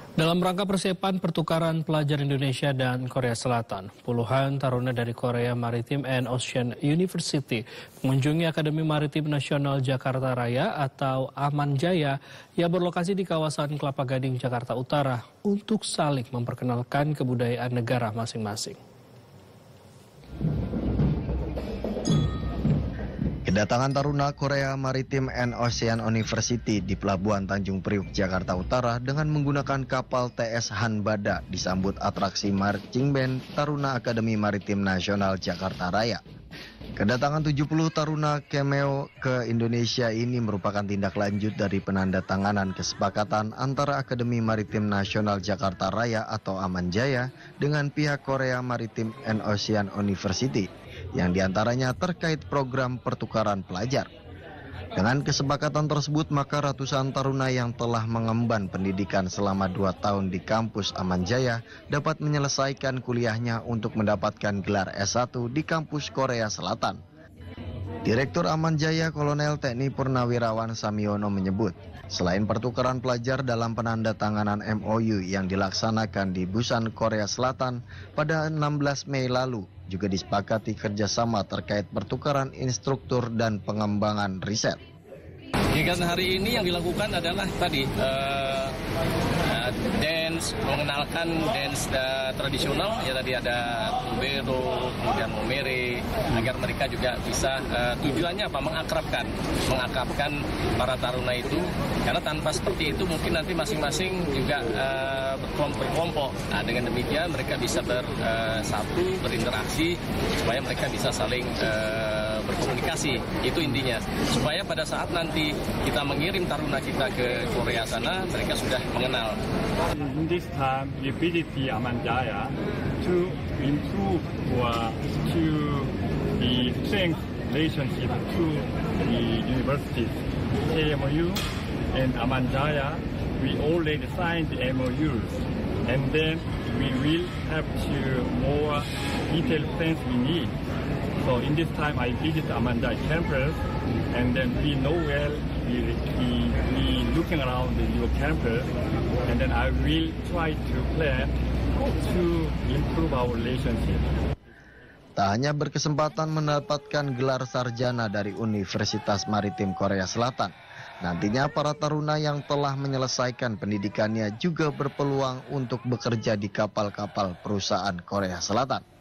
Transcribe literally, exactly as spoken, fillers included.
Dalam rangka persiapan pertukaran pelajar Indonesia dan Korea Selatan, puluhan taruna dari Korea Maritime and Ocean University mengunjungi Akademi Maritim Nasional Jakarta Raya atau Aman Jaya yang berlokasi di kawasan Kelapa Gading, Jakarta Utara untuk saling memperkenalkan kebudayaan negara masing-masing. Kedatangan taruna Korea Maritime and Ocean University di Pelabuhan Tanjung Priuk, Jakarta Utara dengan menggunakan kapal T S Hanbada disambut atraksi marching band Taruna Akademi Maritim Nasional Jakarta Raya. Kedatangan tujuh puluh taruna Cameo ke Indonesia ini merupakan tindak lanjut dari penandatanganan kesepakatan antara Akademi Maritim Nasional Jakarta Raya atau Aman Jaya dengan pihak Korea Maritime and Ocean University, yang diantaranya terkait program pertukaran pelajar. Dengan kesepakatan tersebut, maka ratusan taruna yang telah mengemban pendidikan selama dua tahun di kampus Aman Jaya dapat menyelesaikan kuliahnya untuk mendapatkan gelar S satu di kampus Korea Selatan. Direktur Aman Jaya Kolonel Teknik Purnawirawan Samiono menyebut, selain pertukaran pelajar dalam penandatanganan M O U yang dilaksanakan di Busan, Korea Selatan pada enam belas Mei lalu, juga disepakati kerjasama terkait pertukaran instruktur dan pengembangan riset. Kegiatan hari ini yang dilakukan adalah tadi uh, uh, dance, mengenalkan dance uh, tradisional, ya tadi ada tumbero, kemudian momere, agar mereka juga bisa uh, tujuannya apa? Mengakrabkan, mengakrabkan para taruna itu, karena tanpa seperti itu mungkin nanti masing-masing juga uh, berkelompok. Nah, dengan demikian mereka bisa bersatu, uh, berinteraksi, supaya mereka bisa saling uh, berkomunikasi. Itu intinya, supaya pada saat nanti kita mengirim taruna kita ke Korea sana, mereka sudah mengenal. In this time, we visit the Aman Jaya to improve or to the strength relationship to the universities. K M O U and Aman Jaya, we already signed the M O Us, and then we will have to more detailed plans we need. So in this time, I visit Aman Jaya campus, and then we know well, we, we, we looking around the new campus, and then I will try to plan to improve our relationship. Tak hanya berkesempatan mendapatkan gelar sarjana dari Universitas Maritim Korea Selatan, nantinya para taruna yang telah menyelesaikan pendidikannya juga berpeluang untuk bekerja di kapal-kapal perusahaan Korea Selatan.